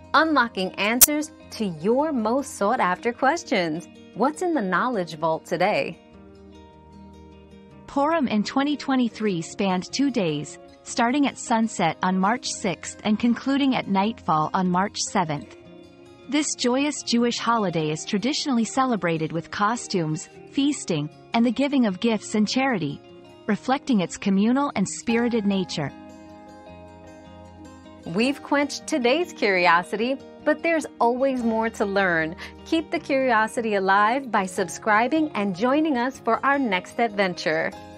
unlocking answers to your most sought-after questions. What's in the Knowledge Vault today? Purim in 2023 spanned 2 days, starting at sunset on March 6th and concluding at nightfall on March 7th. This joyous Jewish holiday is traditionally celebrated with costumes, feasting, and the giving of gifts and charity, reflecting its communal and spirited nature. We've quenched today's curiosity, but there's always more to learn. Keep the curiosity alive by subscribing and joining us for our next adventure.